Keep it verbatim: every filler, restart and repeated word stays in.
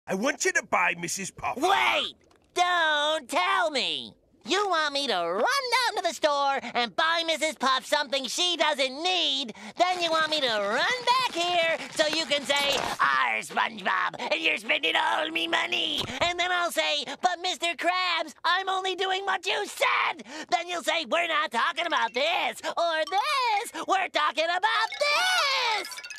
I want you to buy Missus Puff. Wait! Don't tell me! You want me to run down to the store and buy Missus Puff something she doesn't need, then you want me to run back here so you can say, "Arr, SpongeBob, and you're spending all me money." And then I'll say, "But Mister Krabs, I'm only doing what you said." Then you'll say, "We're not talking about this or this, we're talking about this."